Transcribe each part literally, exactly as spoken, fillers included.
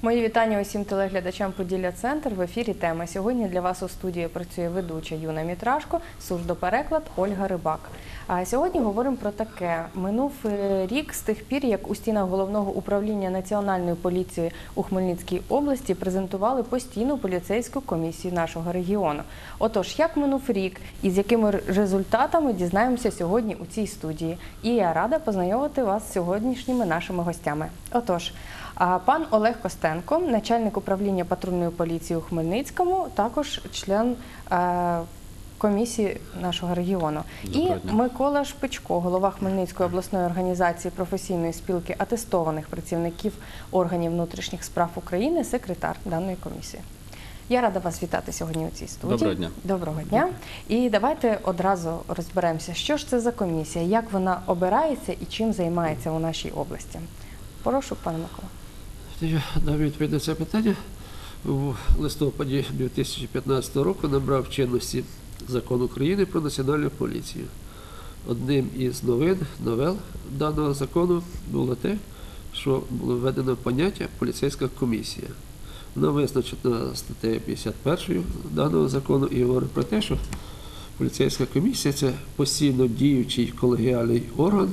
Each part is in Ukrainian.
Мої вітання усім телеглядачам Поділля Центр. В ефірі теми. Сьогодні для вас у студії працює ведуча Юна Мітрашко, сурдопереклад Ольга Рибак. А сьогодні говоримо про таке. Минув рік з тих пір, як у стінах Головного управління Національної поліції у Хмельницькій області презентували постійну поліцейську комісію нашого регіону. Отож, як минув рік і з якими результатами дізнаємося сьогодні у цій студії. І я рада познайомити вас з сьогоднішніми нашими гостями. Отож, пан Олег Костенко, начальник управління патрульної поліції у Хмельницькому, також член е, комісії нашого регіону. І Микола Шпичко, голова Хмельницької обласної організації професійної спілки атестованих працівників органів внутрішніх справ України, секретар даної комісії. Я рада вас вітати сьогодні у цій студії. Доброго дня. Доброго дня. І давайте одразу розберемося, що ж це за комісія, як вона обирається і чим займається у нашій області. Прошу, пане Микола. Я дам відповідь на це питання. У листопаді дві тисячі п'ятнадцятого року набрав чинності Закон України про Національну поліцію. Одним із новин, новел даного закону було те, що було введено поняття «поліцейська комісія». Воно визначено статтею п'ятдесят першою даного закону і говорить про те, що поліцейська комісія – це постійно діючий колегіальний орган,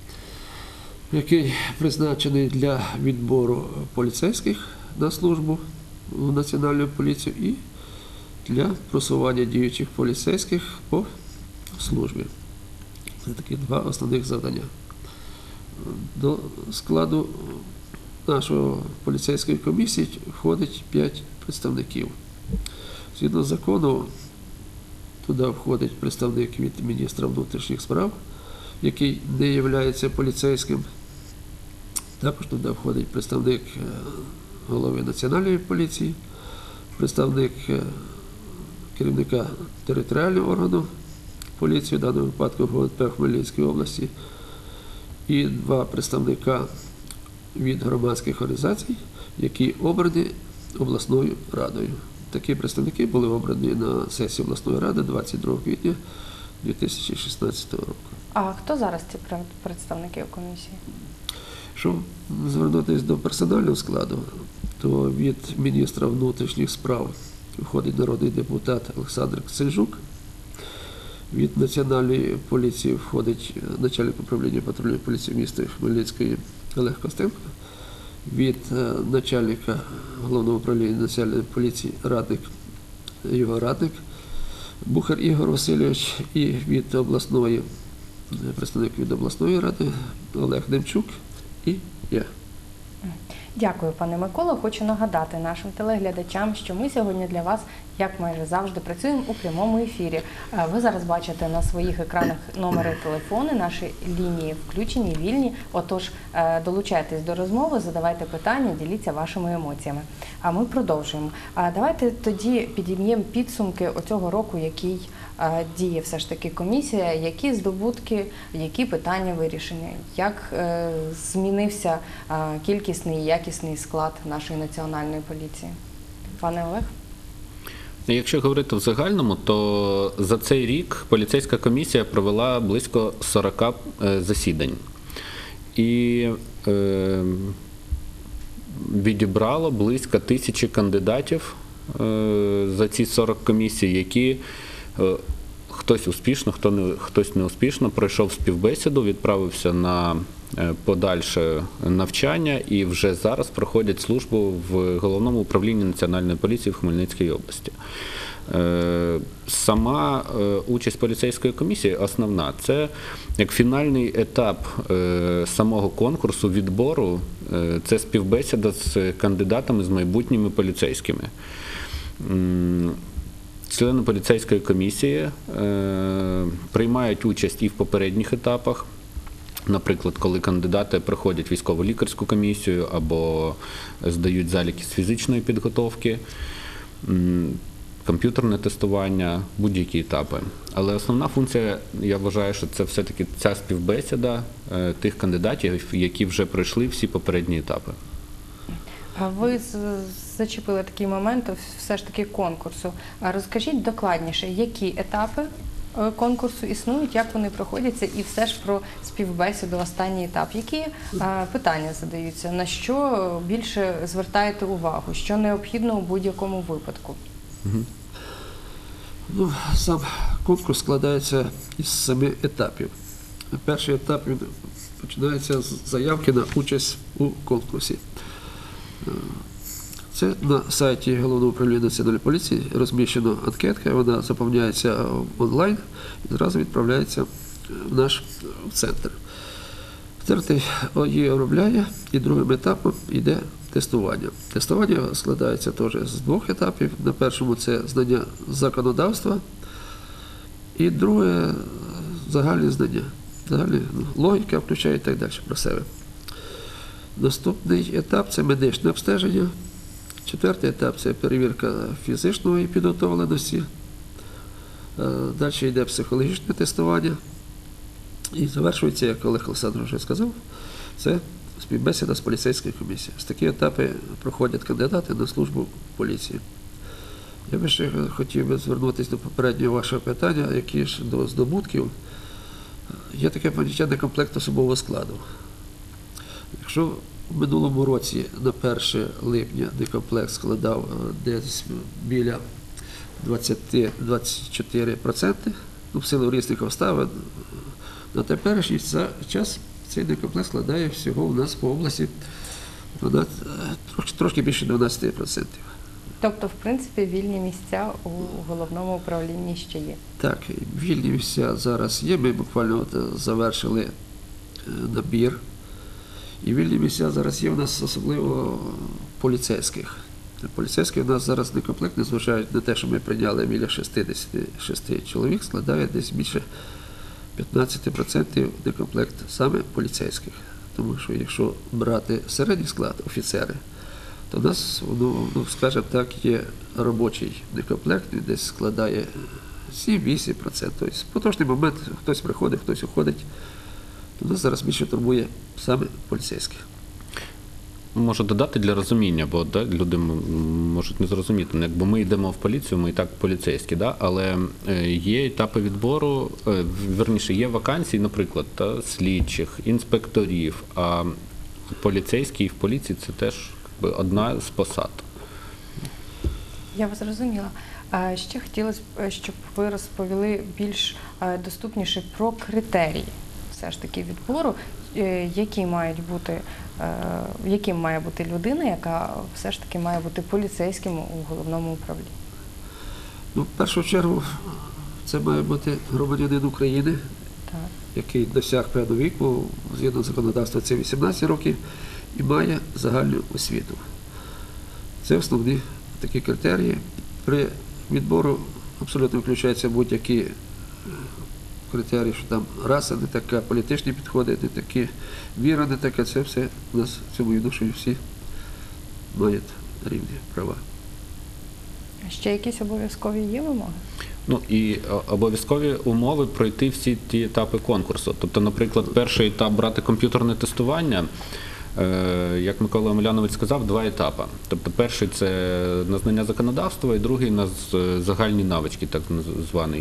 який призначений для відбору поліцейських на службу в Національну поліцію і для просування діючих поліцейських по службі. Це такі два основних завдання. До складу нашої поліцейської комісії входить п'ять представників. Згідно закону, туди входить представник від міністра внутрішніх справ, який не є поліцейським. Також туди входить представник голови Національної поліції, представник керівника територіального органу поліції, в даному випадку Г У Н П в Хмельницькій області, і два представника від громадських організацій, які обрані обласною радою. Такі представники були обрані на сесії обласної ради двадцять другого квітня дві тисячі шістнадцятого року. А хто зараз ці представники у комісії? Щоб звернутися до персонального складу, то від міністра внутрішніх справ входить народний депутат Олександр Кцельжук, від Національної поліції входить начальник управління патрульної поліції міста Хмельницької Олег Костенко, від начальника Головного управління Національної поліції радник, його радник Бухар Ігор Васильович, і від обласної, представник від обласної ради Олег Демчук і я. Дякую, пане Миколо. Хочу нагадати нашим телеглядачам, що ми сьогодні для вас, як майже завжди, працюємо у прямому ефірі. Ви зараз бачите на своїх екранах номери телефони, наші лінії включені, вільні. Отож, долучайтесь до розмови, задавайте питання, діліться вашими емоціями. А ми продовжуємо. Давайте тоді підіб'ємо підсумки оцього року, який діє все ж таки комісія, які здобутки, які питання вирішені, як змінився кількісний і якісний склад нашої національної поліції. Пане Олег? Якщо говорити в загальному, то за цей рік поліцейська комісія провела близько сорока засідань. І е, відібрало близько тисячі кандидатів е, за ці сорок комісій, які е, хтось успішно, хто не, хтось неуспішно пройшов співбесіду, відправився на подальше навчання і вже зараз проходять службу в Головному управлінні Національної поліції в Хмельницькій області. Сама участь поліцейської комісії основна. Це як фінальний етап самого конкурсу, відбору, це співбесіда з кандидатами, з майбутніми поліцейськими. Члени поліцейської комісії приймають участь і в попередніх етапах. Наприклад, коли кандидати проходять військово-лікарську комісію або здають заліки з фізичної підготовки, комп'ютерне тестування, будь-які етапи. Але основна функція, я вважаю, що це все-таки ця співбесіда тих кандидатів, які вже пройшли всі попередні етапи. Ви зачепили такий момент все ж таки конкурсу. Розкажіть докладніше, які етапи е, конкурсу існують, як вони проходяться, і все ж про співбесіду, останній етап. Які е, питання задаються? На що більше звертаєте увагу? Що необхідно у будь-якому випадку? Ну, сам конкурс складається із семи етапів. Перший етап він починається з заявки на участь у конкурсі. Це на сайті Головного управління Національної поліції розміщена анкетка, вона заповняється онлайн і зразу відправляється в наш центр. Центр її обробляє, і другим етапом йде тестування. Тестування складається теж з двох етапів. На першому це знання законодавства, і друге – загальні знання. Загальні логіка включає і так далі про себе. Наступний етап – це медичне обстеження. Четвертий етап – це перевірка фізичної підготовленості. Далі йде психологічне тестування. І завершується, як Олег Олександрович вже сказав, це співбесіда з поліцейською комісією. З такі етапи проходять кандидати на службу в поліції. Я би ще хотів би звернутися до попереднього вашого питання, які ж до здобутків. Є таке поняття некомплект особового складу. Якщо в минулому році на перше липня некомплект складав десь біля двадцять-двадцять чотири відсотки, ну, в силу різних обставин, на теперішній час цей некомплект складає всього у нас по області трошки, трошки більше дванадцять відсотків. Тобто, в принципі, вільні місця у головному управлінні ще є? Так, вільні місця зараз є. Ми буквально от завершили набір. І вільні місця зараз є у нас, особливо поліцейських. Поліцейські у нас зараз некомплект, незважаючи на те, що ми прийняли біля шістдесят шість чоловік, складає десь більше п'ятнадцять відсотків некомплект саме поліцейських. Тому що якщо брати середній склад, офіцери, то у нас, ну, скажімо так, є робочий некомплект, він десь складає сім-вісім відсотків. Тобто в поточний момент хтось приходить, хтось уходить. То нас зараз більше турбує саме поліцейських. Можу додати для розуміння, бо да, люди можуть не зрозуміти. Ну, якби ми йдемо в поліцію, ми і так поліцейські, да? Але є етапи відбору, верніше, є вакансії, наприклад, та, слідчих, інспекторів, а поліцейські в поліції – це теж якби, одна з посад. Я вас зрозуміла. Ще хотілося б, щоб ви розповіли більш доступніше про критерії все ж таки відбору, які мають бути, яким має бути людина, яка все ж таки має бути поліцейським у головному управлінні? Ну, в першу чергу, це має бути громадянин України, так, який досяг певного віку, згідно законодавства, це вісімнадцять років, і має загальну освіту. Це основні такі критерії. При відбору абсолютно включаються будь-які критерії, що там раса не така, політичні підходи не такі, віра не така, це все у нас в цьому відношенні всі мають рівні права. Ще якісь обов'язкові є вимоги? Ну і обов'язкові умови пройти всі ті етапи конкурсу. Тобто, наприклад, перший етап брати комп'ютерне тестування, як Микола Омелянович сказав, два етапи. Тобто перший – це на знання законодавства, і другий – на загальні навички, так званий.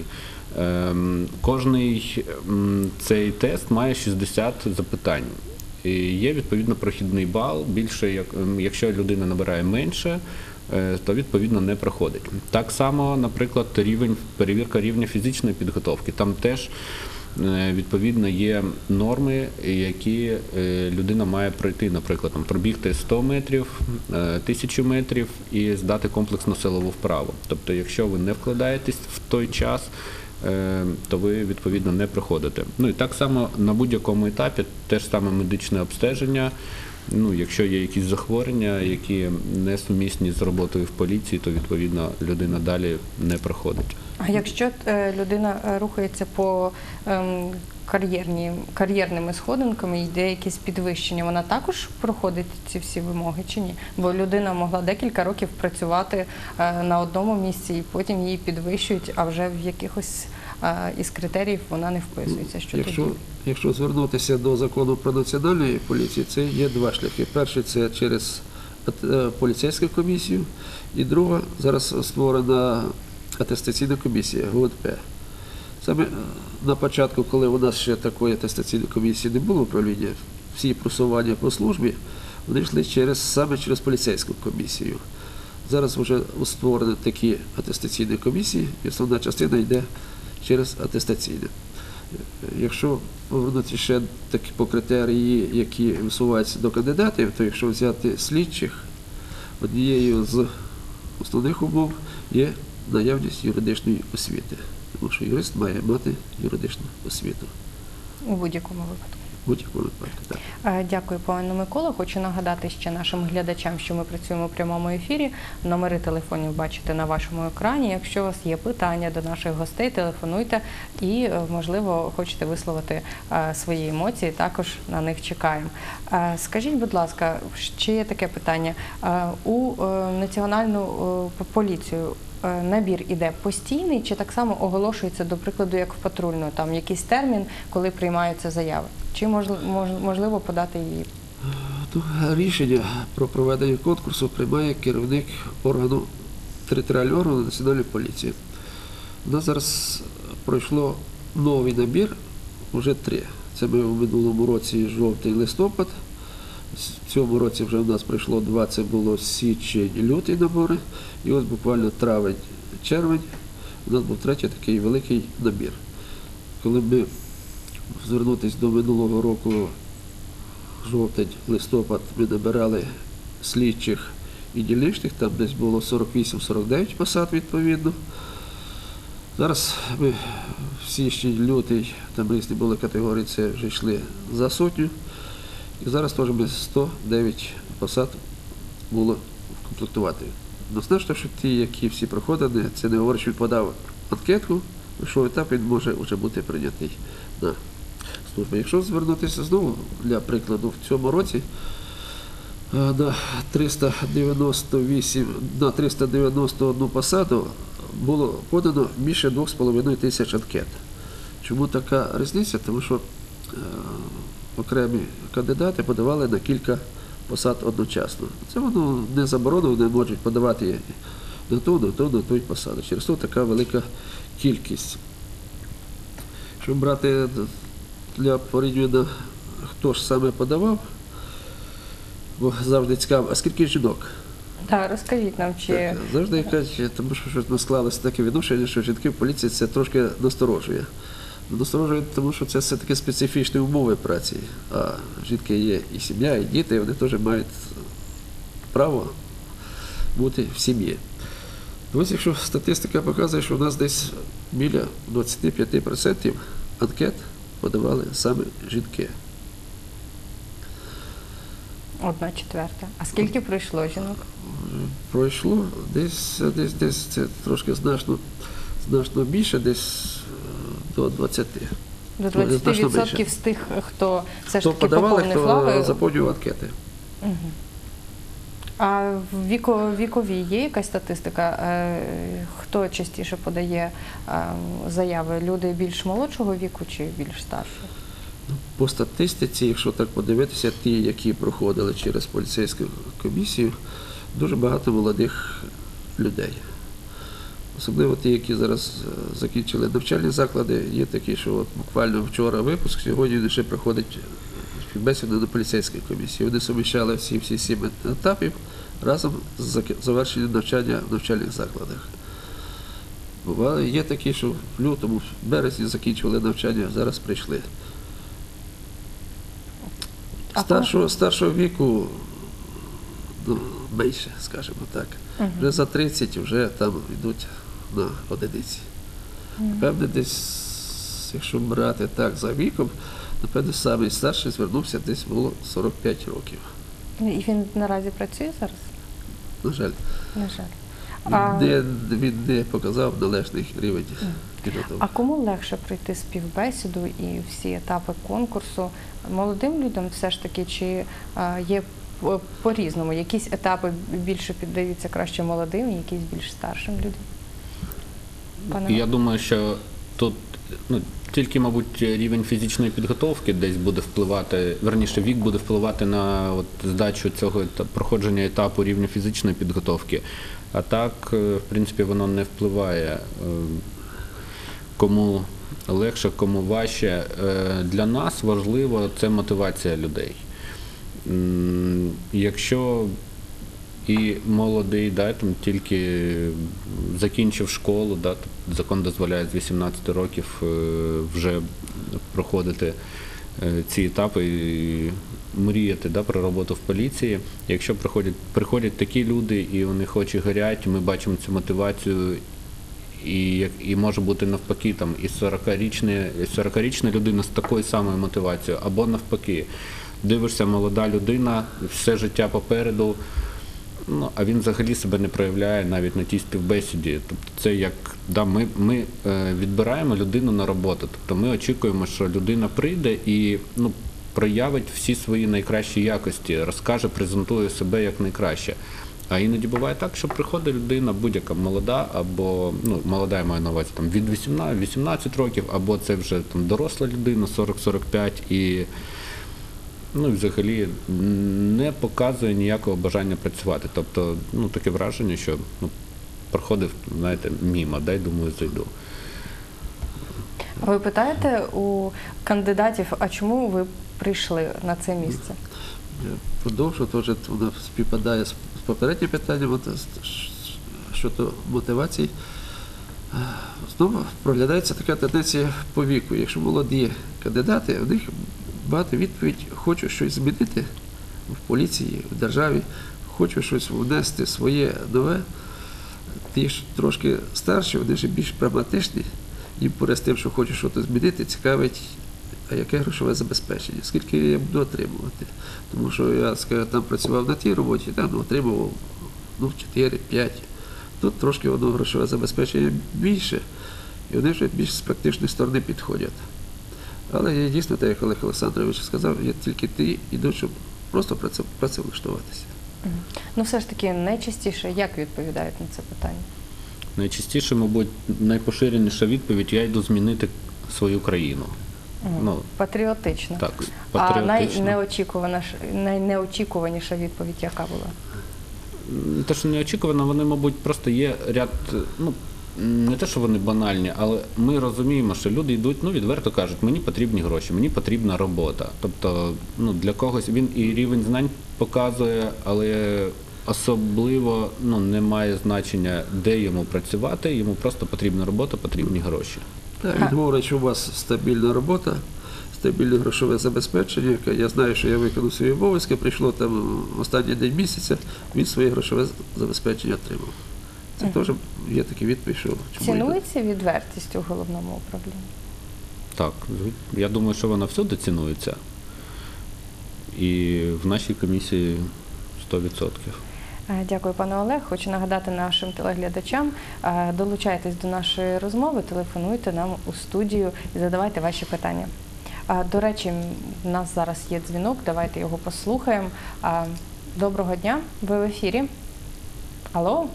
Кожний цей тест має шістдесят запитань. І є, відповідно, прохідний бал. Більше, якщо людина набирає менше, то, відповідно, не проходить. Так само, наприклад, рівень, перевірка рівня фізичної підготовки. Там теж, відповідно, є норми, які людина має пройти, наприклад, там, пробігти сто метрів, тисячу метрів і здати комплексну силову вправу. Тобто, якщо ви не вкладаєтесь в той час, то ви, відповідно, не проходите. Ну і так само на будь-якому етапі теж саме медичне обстеження. Ну, якщо є якісь захворювання, які несумісні з роботою в поліції, то, відповідно, людина далі не проходить. А якщо людина рухається по ем, кар'єрні, кар'єрними сходинками, йде якесь підвищення, вона також проходить ці всі вимоги чи ні? Бо людина могла декілька років працювати е, на одному місці, і потім її підвищують, а вже в якихось е, із критеріїв вона не вписується. Що якщо, тоді? Якщо звернутися до закону про національну поліцію, це є два шляхи. Перший – це через поліцейську комісію, і друга – зараз створена атестаційна комісія, ГУНП. Саме е, на початку, коли у нас ще такої атестаційної комісії не було управління, всі просування по службі, вони йшли через, саме через поліцейську комісію. Зараз вже створені такі атестаційні комісії, і основна частина йде через атестаційне. Якщо повернути ще такі по критерії, які висуваються до кандидатів, то якщо взяти слідчих, однією з основних умов є наявність юридичної освіти. Тому що юрист має мати юридичну освіту. У будь-якому випадку. В будь-якому випадку, так. Е, Дякую, пане Миколо. Хочу нагадати ще нашим глядачам, що ми працюємо у прямому ефірі. Номери телефонів бачите на вашому екрані. Якщо у вас є питання до наших гостей, телефонуйте і, е, можливо, хочете висловити е, свої емоції, також на них чекаємо. Е, Скажіть, будь ласка, ще є таке питання. Е, У е, Національну е, поліцію е, набір іде постійний чи так само оголошується, до прикладу, як в патрульну, там якийсь термін, коли приймаються заяви? Чи можливо, можливо подати її? Ну, рішення про проведення конкурсу приймає керівник органу територіального органу Національної поліції. У нас зараз пройшло новий набір, вже три. Це ми в минулому році жовтий-листопад. В цьому році вже в нас пройшло два, це було січень-лютий набори. І ось буквально травень-червень у нас був третій такий великий набір. Коли ми звернутися до минулого року, жовтень-листопад, ми набирали слідчих і дільничних, там десь було сорок вісім - сорок дев'ять посад відповідно. Зараз ми в січень-лютий, там різні були категорії, це вже йшли за сотню. І зараз теж ми сто дев'ять посад було комплектувати. Ну, значно, що ті, які всі проходили, це не говорить, що він подав анкетку, пройшов етап, він може вже бути прийнятий на службу. Якщо звернутися знову, для прикладу, в цьому році на триста дев'яносто вісім, на триста дев'яносто одну посаду було подано більше двох з половиною тисяч анкет. Чому така різниця? Тому що е, окремі кандидати подавали на кілька посад одночасно. Це воно не заборонено, вони можуть подавати на ту, на ту, на ту посаду. Через то така велика кількість. Щоб брати для порівняння, хто ж саме подавав, бо завжди цікаво, а скільки жінок? Так, розкажіть нам, чи... Так, завжди кажуть, тому що щось не склалося таке відношення, що жінки в поліції це трошки насторожує. Насторожує, тому що це все-таки специфічні умови праці. А жінки є і сім'я, і діти, і вони теж мають право бути в сім'ї. Ось якщо статистика показує, що у нас десь біля двадцять п'ять відсотків анкет подавали саме жінки. Одна четверта. А скільки пройшло жінок? Пройшло десь, десь, десь це трошки значно, значно більше, десь до двадцяти. До двадцяти відсотків з тих, хто все ж Хто таки подавали, поповнив хто лави. заповнював анкети. Угу. А в віко, віковій є якась статистика? Е, Хто частіше подає е, заяви? Люди більш молодшого віку чи більш старшого? По статистиці, якщо так подивитися, ті, які проходили через поліцейську комісію, дуже багато молодих людей. Особливо ті, які зараз закінчили навчальні заклади, є такі, що от буквально вчора випуск, сьогодні вони ще проходять співбесіду на поліцейській комісії. Вони суміщали всі, всі сім етапів разом з завершенням навчання в навчальних закладах. Бували, є такі, що в лютому, в березні закінчували навчання, зараз прийшли. Старшого, старшого віку, ну, менше, скажімо так. Угу. Вже за тридцять вже там йдуть на одиниці. Угу. Напевне, десь, якщо брати так за віком, напевне, самий старший звернувся, десь було сорок п'ять років. І він наразі працює зараз? На жаль. На жаль. Він, А... не, він не показав належний рівень підготовки. А кому легше пройти співбесіду і всі етапи конкурсу? Молодим людям все ж таки, чи а, є по- по-різному? Якісь етапи більше піддаються краще молодим, якісь більш старшим людям? Пане Я думаю, що тут ну, тільки, мабуть, рівень фізичної підготовки десь буде впливати, верніше, вік буде впливати на от, здачу цього етап- проходження етапу рівня фізичної підготовки. А так, е, в принципі, воно не впливає, е, кому легше, кому важче. Е, Для нас важливо це мотивація людей. М, Якщо і молодий, да, там тільки закінчив школу, да, тобто закон дозволяє з вісімнадцяти років е, вже проходити е, ці етапи і мріяти, да, про роботу в поліції. Якщо приходять, приходять такі люди і у них очі горять, ми бачимо цю мотивацію. І, як- і може бути навпаки, там, і сорокарічна, сорокарічна людина з такою самою мотивацією, або навпаки, дивишся, молода людина, все життя попереду, ну, а він взагалі себе не проявляє навіть на тій співбесіді. Тобто це як, да, ми, ми е, відбираємо людину на роботу, тобто ми очікуємо, що людина прийде і, ну, проявить всі свої найкращі якості, розкаже, презентує себе як найкраще. А іноді буває так, що приходить людина будь-яка молода, або, ну, молода, я маю на увазі, там, від вісімнадцяти років, або це вже там доросла людина, сорок сорок п'ять, і, ну, і взагалі не показує ніякого бажання працювати. Тобто, ну, таке враження, що, ну, проходив, знаєте, мімо, дай, думаю, зайду. Ви питаєте у кандидатів, а чому ви прийшли на це місце? Я продовжу, теж воно співпадає з попереднім питанням от, щодо мотивації. Знову проглядається така тенденція по віку. Якщо молоді кандидати, у них багато відповідь: хочу щось змінити в поліції, в державі, хочу щось внести своє нове. Ті ж трошки старші, вони ж більш прагматичні, їм поряд з тим, що хочу щось змінити, цікавить, а яке грошове забезпечення, скільки я буду отримувати. Тому що я, скажімо, там працював на тій роботі, там отримував, ну, чотири-п'ять. Тут трошки воно грошове забезпечення більше, і вони вже більш з практичної сторони підходять. Але є дійсно, так як Олег Олександрович сказав, є тільки ті йдуть, щоб просто працевлаштуватися. Ну, все ж таки, найчастіше як відповідають на це питання? Найчастіше, мабуть, найпоширеніша відповідь: я йду змінити свою країну. Ну, Патріотично. так, А патріотично. найнеочікуваніша, найнеочікуваніша відповідь яка була? Не те, що неочікувано, вони, мабуть, просто є ряд, ну, не те, що вони банальні, але ми розуміємо, що люди йдуть, ну, відверто кажуть, мені потрібні гроші, мені потрібна робота. Тобто, ну, для когось він і рівень знань показує, але особливо, ну, не має значення, де йому працювати, йому просто потрібна робота, потрібні гроші. Так, він говорить, що у вас стабільна робота, стабільне грошове забезпечення. Я знаю, що я виконав свої обов'язки, прийшло там останній день місяця, він своє грошове забезпечення отримав. Це теж є такі відповідь, що чому йде. Цінується відвертість у головному управлінні? Так, я думаю, що вона всюди цінується. І в нашій комісії сто відсотків. Е, Дякую, пане Олег. Хочу нагадати нашим телеглядачам, е, долучайтесь до нашої розмови, телефонуйте нам у студію і задавайте ваші питання. Е, До речі, у нас зараз є дзвінок, давайте його послухаємо. Е, Доброго дня, ви в ефірі. Алло?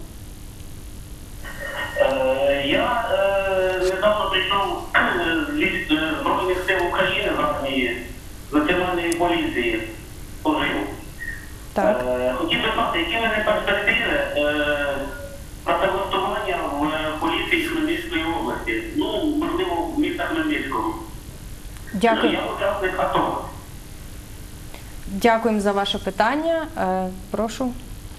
Е, Я е, недавно прийшов з військ е, Збройних сил України з армії, з Національної поліції служив. Так. Е, Хотів би знати, які в мене перспективи е, працевлаштування в е, поліції Хмельницької області, ну, можливо, в міста Хмельницького. Дякую. Я учасник АТО. Дякуємо за ваше питання. Е, Прошу.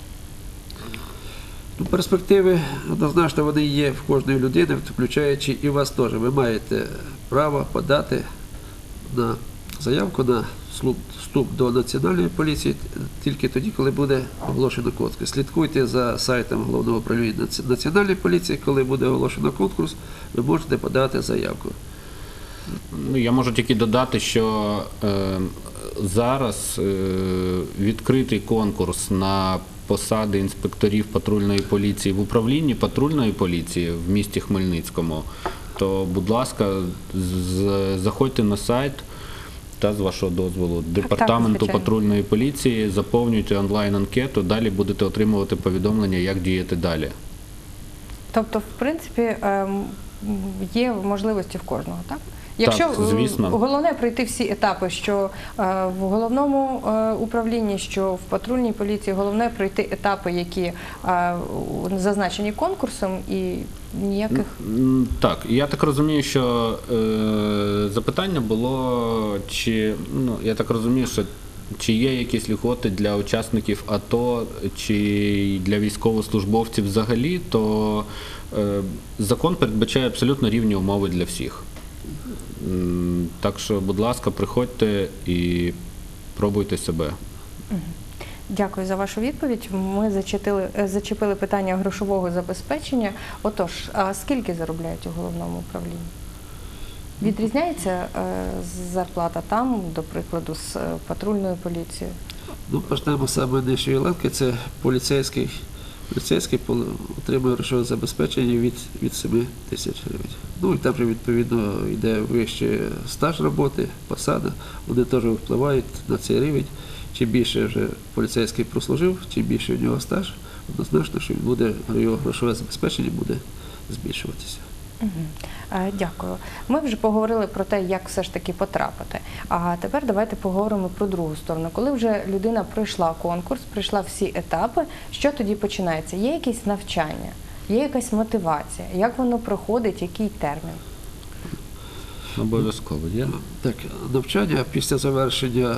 Ну, перспективи, однозначно, вони є в кожної людини, включаючи і вас теж. Ви маєте право подати на заявку на вступ до Національної поліції тільки тоді, коли буде оголошено конкурс. Слідкуйте за сайтом Головного управління Національної поліції, коли буде оголошено конкурс, ви можете подати заявку. Ну, я можу тільки додати, що е, зараз е, відкритий конкурс на посади інспекторів патрульної поліції в управлінні патрульної поліції в місті Хмельницькому. То, будь ласка, з, заходьте на сайт та, з вашого дозволу, департаменту звичайно. патрульної поліції, заповнюйте онлайн-анкету, далі будете отримувати повідомлення, як діяти далі. Тобто, в принципі, ем, є можливості в кожного, так? Якщо Так, звісно. головне пройти всі етапи, що е, в головному е, управлінні, що в патрульній поліції, головне пройти етапи, які е, зазначені конкурсом, і ніяких? М, Так, я так розумію, що е, запитання було, чи, ну, я так розумію, що чи є якісь льготи для учасників АТО, чи для військовослужбовців взагалі, то е, закон передбачає абсолютно рівні умови для всіх. М, Так що, будь ласка, приходьте і пробуйте себе. Дякую за вашу відповідь. Ми зачепили, е, зачепили питання грошового забезпечення. Отож, а скільки заробляють у головному управлінні? Відрізняється е, зарплата там, до прикладу, з е, патрульною поліцією? Ну, почнемо з саме нижчої ланки, це поліцейський. Поліцейський пол- отримує грошове забезпечення від, від семи тисяч гривень. Ну і там вже відповідно йде вищий стаж роботи, посада, вони теж впливають на цей рівень. Чим більше вже поліцейський прослужив, чим більше в нього стаж, однозначно, що він буде, його грошове забезпечення буде збільшуватися. Мгм. Е, Дякую. Ми вже поговорили про те, як все ж таки потрапити. А тепер давайте поговоримо про другу сторону. Коли вже людина пройшла конкурс, пройшла всі етапи, що тоді починається? Є якісь навчання, є якась мотивація? Як воно проходить, який термін? Обов'язково є. Так, навчання після завершення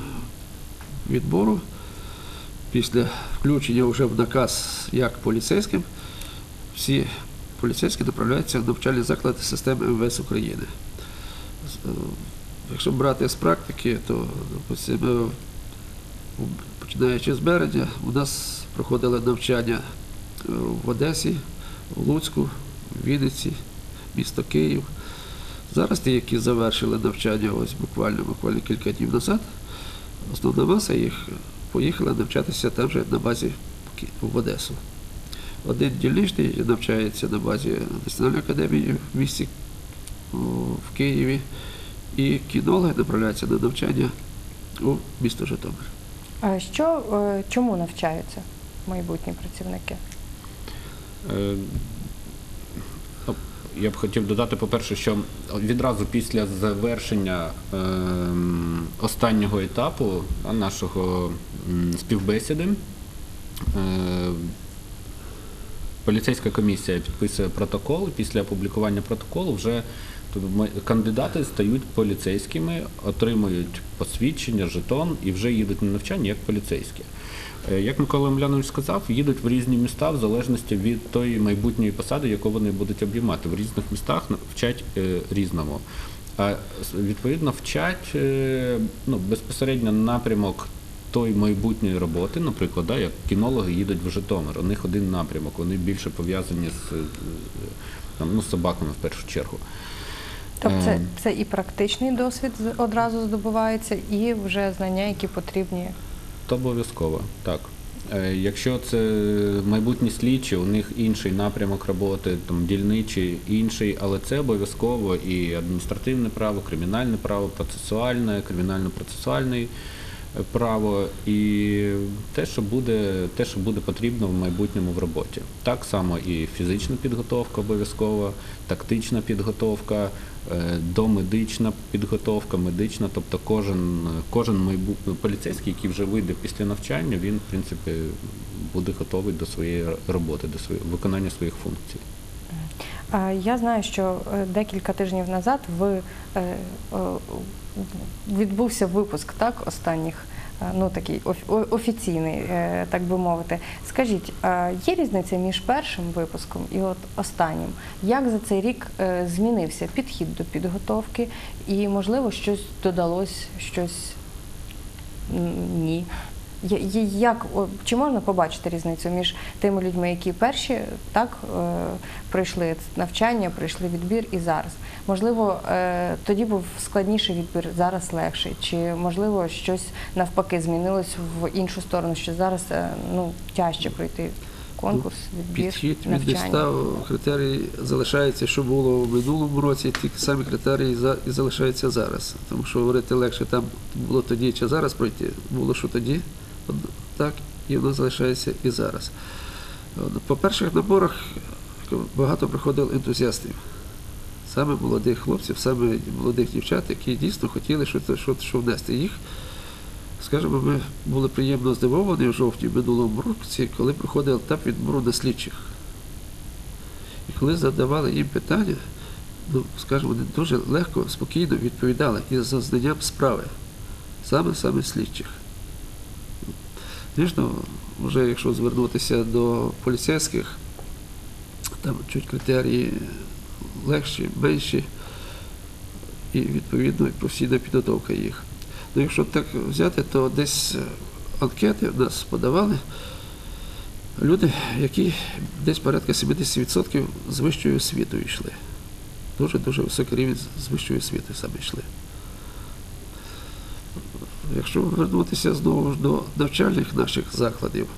відбору, після включення вже в наказ як поліцейським, всі поліцейські направляються в навчальні заклади системи Ем Ве Ес України. З- е, Якщо брати з практики, то допустимо, починаючи з березня, у нас проходили навчання е, в Одесі, в Луцьку, в Вінниці, місто Київ. Зараз ті, які завершили навчання ось буквально, буквально кілька днів назад, основна маса їх поїхала навчатися там же на базі в Одесу. Один дільничний навчається на базі Національної академії в місті о, в Києві, і кінологи направляються на навчання у місто Житомир. А що, е, чому навчаються майбутні працівники? Е, ну, Я б хотів додати, по-перше, що відразу після завершення е, останнього етапу а, нашого м, співбесіди е, поліцейська комісія підписує протокол, і після опублікування протоколу вже тобто, ми- кандидати стають поліцейськими, отримують посвідчення, жетон і вже їдуть на навчання як поліцейські. Е, Як Микола Емельянович сказав, їдуть в різні міста в залежності від тої майбутньої посади, яку вони будуть обіймати. В різних містах вчать е, різному. А с- відповідно вчать е, ну, безпосередньо напрямок тої майбутньої роботи, наприклад, да, як кінологи їдуть в Житомир, у них один напрямок, вони більше пов'язані з, е, там, ну, з собаками в першу чергу. Тобто це, Е, це і практичний досвід з- одразу здобувається, і вже знання, які потрібні. То обов'язково, так. Е, Якщо це майбутні слідчі, у них інший напрямок роботи, там дільничий інший, але це обов'язково і адміністративне право, кримінальне право, процесуальне, кримінально-процесуальне е, право і те, що буде, те, що буде потрібно в майбутньому в роботі. Так само і фізична підготовка обов'язково, тактична підготовка, е, домедична підготовка, медична, тобто кожен, кожен майбутній поліцейський, який вже вийде після навчання, він, в принципі, буде готовий до своєї роботи, до своєї, виконання своїх функцій. А, Я знаю, що е, декілька тижнів назад ви, е, о, відбувся випуск, так, останніх, е, ну такий оф- о- офіційний, е, так би мовити. Скажіть, а є різниця між першим випуском і от останнім? Як за цей рік е, змінився підхід до підготовки і, можливо, щось додалось, щось м, ні? Я- я- Як, о, чи можна побачити різницю між тими людьми, які перші так е, пройшли навчання, пройшли відбір, і зараз? Можливо, е, тоді був складніший відбір, зараз легший, чи можливо щось навпаки змінилось в іншу сторону, що зараз е, ну тяжче пройти конкурс, відбір, Підхід він не навчання? став, критерії залишаються, що було в минулому році, ті самі критерії за- і залишаються зараз. Тому що говорити легше там було тоді чи зараз пройти, було що тоді, от так, і воно залишається і зараз. От, по перших наборах багато приходило ентузіастів, саме молодих хлопців, саме молодих дівчат, які дійсно хотіли щось, щось, що внести їх. Скажімо, ми були приємно здивовані в жовтні минулому році, коли проходив етап відбору на слідчих. І коли задавали їм питання, ну, скажімо, вони дуже легко, спокійно відповідали із зазнанням справи, саме-саме слідчих. Звісно, вже якщо звернутися до поліцейських, там чуть критерії легші, менші, і відповідно і професійна підготовка їх. Ну, якщо так взяти, то десь анкети в нас подавали люди, які десь порядка сімдесят відсотків з вищою освітою йшли. Дуже-дуже високий рівень з вищої освіти саме йшли. Якщо повернутися знову ж до навчальних наших закладів,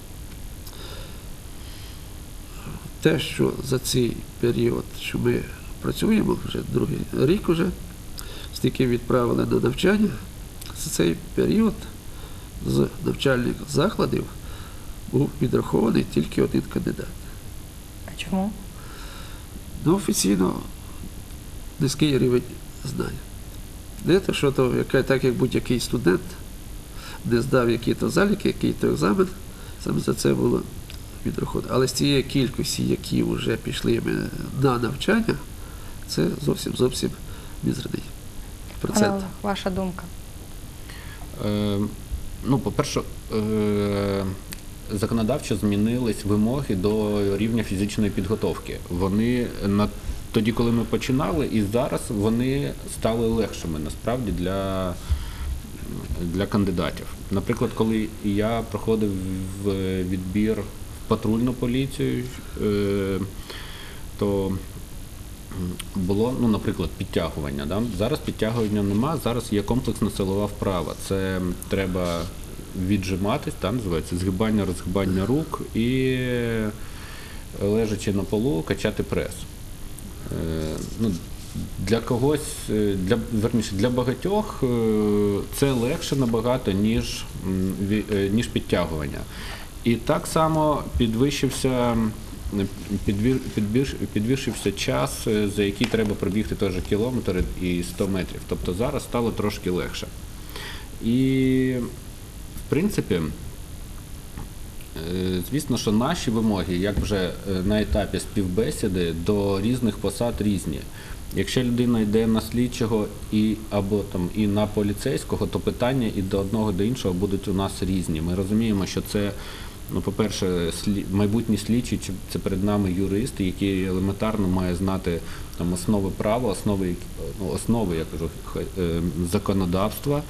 те, що за цей період, що ми працюємо, вже другий рік уже, стільки відправили на навчання, за цей період з навчальних закладів був відрахований тільки один кандидат. А чому? Ну, офіційно низький рівень знань. Не те, що то, яка, так як будь-який студент не здав який-то заліки, який-то екзамен, саме за це було відраховано. Але з цієї кількості, які вже пішли на навчання, це зовсім зовсім мізерний процент. Пане Олег, ваша думка? Е, ну, по-перше, е, законодавчо змінились вимоги до рівня фізичної підготовки. Вони на тоді, коли ми починали, і зараз вони стали легшими насправді для, для кандидатів. Наприклад, коли я проходив в відбір в патрульну поліцію, е, то було, ну, наприклад, підтягування. Да? Зараз підтягування нема, зараз є комплексна силова вправа. Це треба віджиматись, там називається згибання, розгибання рук і, лежачи на полу, качати прес. Ну, для когось, для, верніше, для багатьох це легше набагато, ніж, ніж підтягування. І так само підвищився, підвір, підвір, підвищився час, за який треба пробігти теж кілометр і сто метрів. Тобто зараз стало трошки легше. І, в принципі, звісно, що наші вимоги, як вже на етапі співбесіди, до різних посад різні. Якщо людина йде на слідчого і, або там, і на поліцейського, то питання і до одного, до іншого будуть у нас різні. Ми розуміємо, що це, ну, по-перше, слід, майбутній слідчий, це перед нами юрист, який елементарно має знати там, основи права, основи, ну, основи, я кажу, законодавства.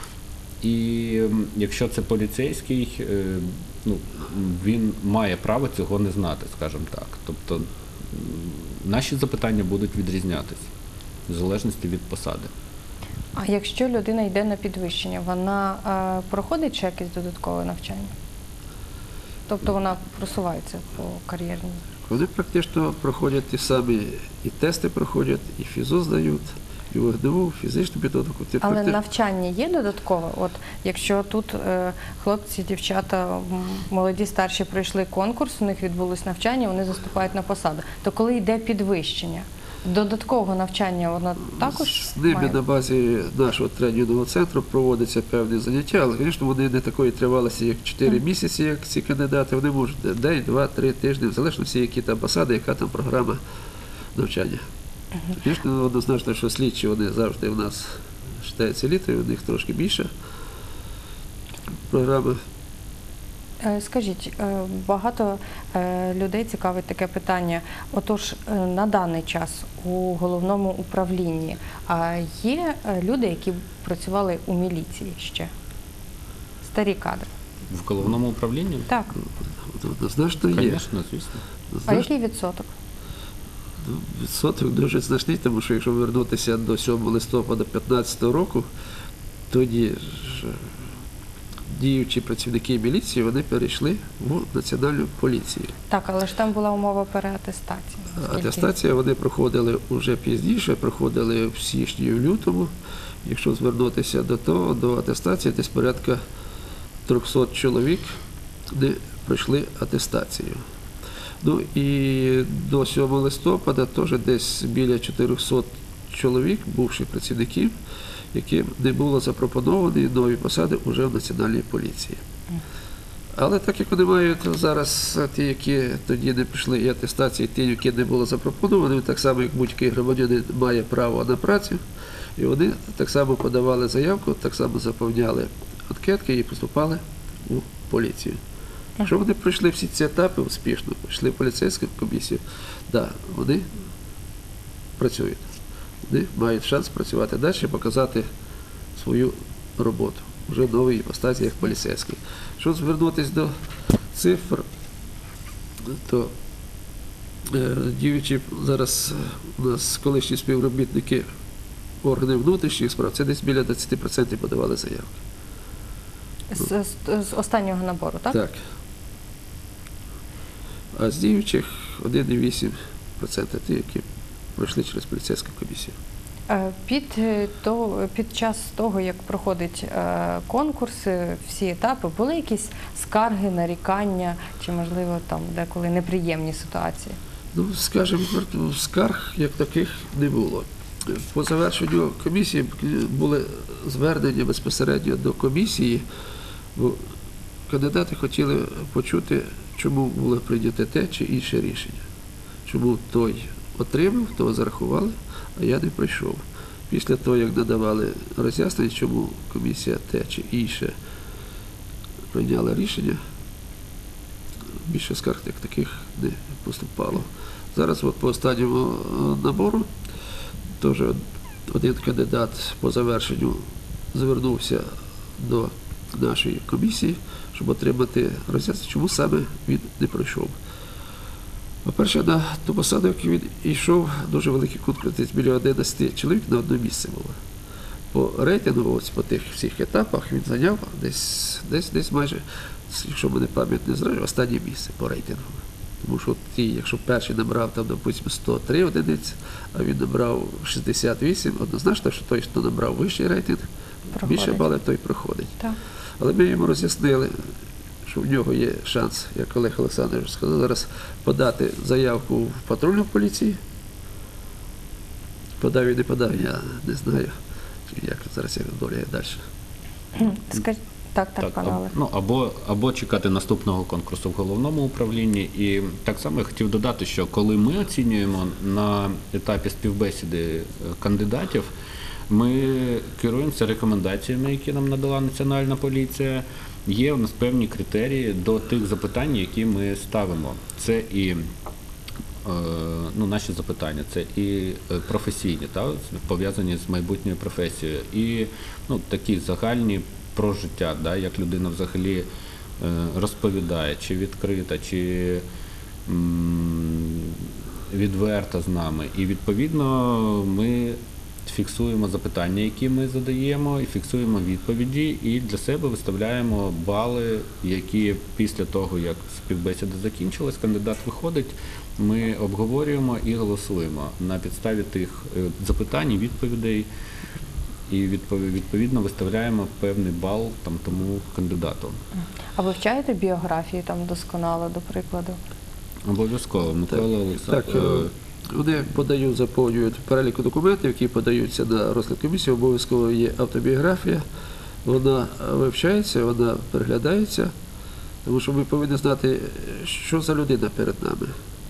І якщо це поліцейський, ну, він має право цього не знати, скажімо так. Тобто наші запитання будуть відрізнятися в залежності від посади. А якщо людина йде на підвищення, вона е, проходить ще якесь додаткове навчання? Тобто вона просувається по кар'єрній? Вони практично проходять ті самі і тести проходять, і фізо здають, і вогневу, фізичну підготовку. Але практи... навчання є додаткове? От якщо тут е, хлопці, дівчата, молоді, старші пройшли конкурс, у них відбулось навчання, вони заступають на посаду, то коли йде підвищення, додаткового навчання воно також з ними має? На базі нашого тренінгового центру проводяться певні заняття, але, звісно, вони не такої тривалості, як чотири місяці, як ці кандидати. Вони можуть день, два, три тижні, в залежності, які там посади, яка там програма навчання. Звісно, однозначно, що слідчі вони завжди у нас читаються літо, у них трошки більше програми. Скажіть, багато людей цікавить таке питання. Отож, на даний час у головному управлінні є люди, які працювали у міліції ще? Старі кадри. В головному управлінні? Так. Однозначно є. Звісно, звісно. А який відсоток? Відсоток дуже значний, тому що якщо повернутися до сьомого листопада дві тисячі п'ятнадцятого року, тоді ж діючі працівники міліції, вони перейшли в Національну поліцію. Так, але ж там була умова переатестації. Атестація вони проходили вже пізніше, проходили в січні і в лютому. Якщо звернутися до того, до атестації, десь порядка триста чоловік не пройшли атестацію. Ну і до сьомого листопада теж десь біля чотириста чоловік, бувших працівників, яким не було запропоновані нові посади вже в Національній поліції. Але так як вони мають зараз ті, які тоді не прийшли і атестації, ті, які не було запропоновано, так само, як будь-який громадянин має право на працю, і вони так само подавали заявку, так само заповняли анкетки і поступали у поліцію. Якщо вони пройшли всі ці етапи успішно, пройшли в поліцейську комісію, да, вони працюють. Вони мають шанс працювати далі і показати свою роботу. Вже в новій іпостасі, як поліцейський. Якщо звернутися до цифр, то е, діючі зараз у нас колишні співробітники органів внутрішніх справ, це десь біля двадцять відсотків подавали заявки. З, з, з останнього набору, так? Так. А з діючих один цілих вісім десятих відсотка ті, які пройшли через поліцейську комісію. Е, Під, е, то, під час того, як проходить е, конкурс, е, всі етапи, були якісь скарги, нарікання, чи, можливо, там деколи неприємні ситуації? Ну, скажімо, скарг як таких не було. По завершенню комісії були звернення безпосередньо до комісії, бо кандидати хотіли почути, чому було прийнято те чи інше рішення. Чому той отримав, того зарахували, а я не прийшов. Після того, як надавали роз'яснення, чому комісія те чи інше прийняла рішення, більше скарг як таких не поступало. Зараз от по останньому набору теж один кандидат по завершенню звернувся до нашої комісії, щоб отримати роз'яснення, чому саме він не пройшов. По-перше, на ту посаду, яку він йшов, дуже великий конкурс, десь біля одинадцяти чоловік на одне місце було. По рейтингу, ось по тих всіх етапах він зайняв десь, десь, десь майже, якщо мене пам'ять не зраджує, останнє місце по рейтингу. Тому що ті, якщо перший набрав, там, допустимо, сто три одиниці, а він набрав шістдесят вісім, однозначно, що той, хто набрав вищий рейтинг, Проходить. більше балів, той проходить. Так. Але ми йому роз'яснили, що в нього є шанс, як Олег Олександрович сказав, зараз подати заявку в патрульну поліцію. Подав і не подав, я не знаю, як зараз як доля далі. Скаж... Так, так, пане аб- Олег. ну, або, або чекати наступного конкурсу в головному управлінні. І так само я хотів додати, що коли ми оцінюємо на етапі співбесіди е, кандидатів, ми керуємося рекомендаціями, які нам надала Національна поліція. Є у нас певні критерії до тих запитань, які ми ставимо. Це і е, ну, наші запитання, це і е, професійні, та, пов'язані з майбутньою професією, і ну, такі загальні про життя, да, як людина взагалі е, розповідає, чи відкрита, чи м, відверта з нами. І відповідно ми фіксуємо запитання, які ми задаємо, і фіксуємо відповіді, і для себе виставляємо бали, які після того, як співбесіда закінчилась, кандидат виходить, ми обговорюємо і голосуємо на підставі тих е, запитань і відповідей, і відпов- відповідно виставляємо певний бал там, тому кандидату. А ви вивчаєте біографії там досконало, до прикладу? Обов'язково. Микола Так, Олександрович. е, вони подають, заповнюють перелік документів, які подаються на розгляд комісії, обов'язково є автобіографія, вона вивчається, вона переглядається, тому що ми повинні знати, що за людина перед нами.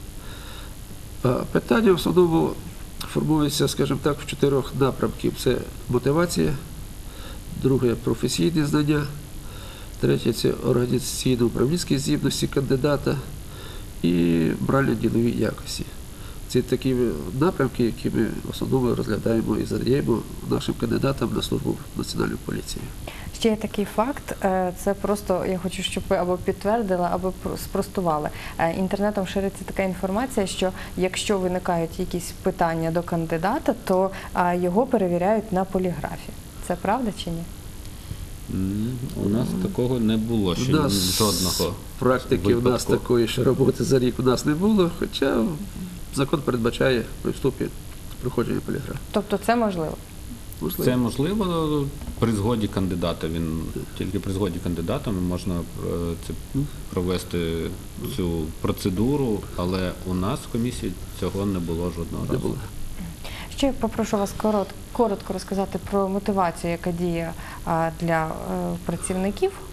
А питання в основному формується, скажімо так, в чотирьох напрямків. Це мотивація, друге – професійні знання, третє – це організаційно-управлінські здібності кандидата і морально-ділові якості. Це такі напрямки, які ми в основному розглядаємо і задаємо нашим кандидатам на службу в Національній поліції. Ще є такий факт, е, це просто, я хочу, щоб ви або підтвердили, або про- спростували. Е, Інтернетом шириться така інформація, що якщо виникають якісь питання до кандидата, то е, його перевіряють на поліграфі. Це правда чи ні? М, У нас такого не було ще У нас жодного. практики в нас випадку. такої ще роботи за рік у нас не було, хоча закон передбачає при вступі проходження поліграфу. Тобто це можливо? Можливо. Це можливо при згоді кандидата. Він тільки при згоді кандидата можна е, це ну, провести цю процедуру, але у нас в комісії цього не було жодного Не разу. було. Ще я попрошу вас корот, коротко розказати про мотивацію, яка діє а, для е, працівників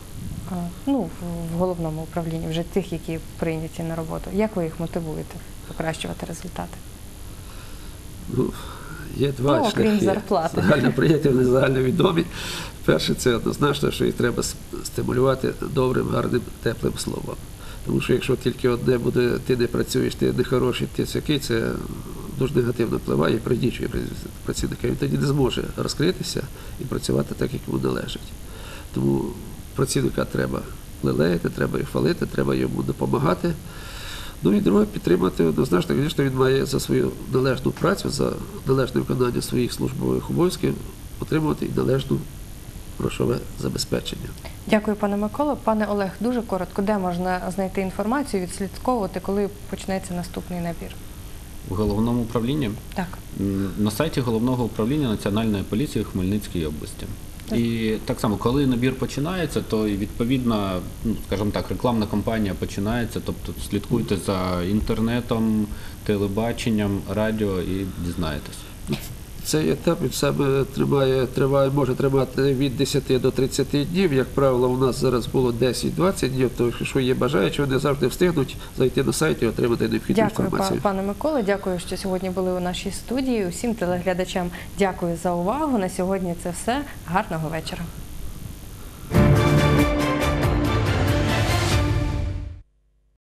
а, ну, в- в головному управлінні, вже тих, які прийняті на роботу? Як ви їх мотивуєте покращувати результати? Ну, є два Ну, окрім шляхи. зарплати. Загально прийняті, вони загальновідомі. Перше, це однозначно, що їх треба с- стимулювати добрим, гарним, теплим словом. Тому що якщо тільки одне буде, ти не працюєш, ти не хороший, ти всякий, це дуже негативно впливає і пригнічує працівника. Він тоді не зможе розкритися і працювати так, як йому належить. Тому працівника треба лелеяти, треба їх хвалити, треба йому допомагати. Ну і друге, підтримати однозначно, звісно, він має за свою належну працю, за належне виконання своїх службових обов'язків отримувати і належну грошове забезпечення. Дякую, пане Миколо. Пане Олег, дуже коротко, де можна знайти інформацію, відслідковувати, коли почнеться наступний набір? В головному управлінні Так. М, на сайті головного управління Національної поліції в Хмельницькій області. Так. І так само, коли набір починається, то і відповідно, ну, скажімо так, рекламна кампанія починається, тобто слідкуйте за інтернетом, телебаченням, радіо і дізнаєтесь. Цей етап він саме тримає, триває, може тримати від десяти до тридцяти днів. Як правило, у нас зараз було десять-двадцять днів, то якщо є бажаючі, вони завжди встигнуть зайти на сайт і отримати необхідну Дякую, інформацію. па- пане Миколо. Дякую, що сьогодні були у нашій студії. Усім телеглядачам дякую за увагу. На сьогодні це все. Гарного вечора.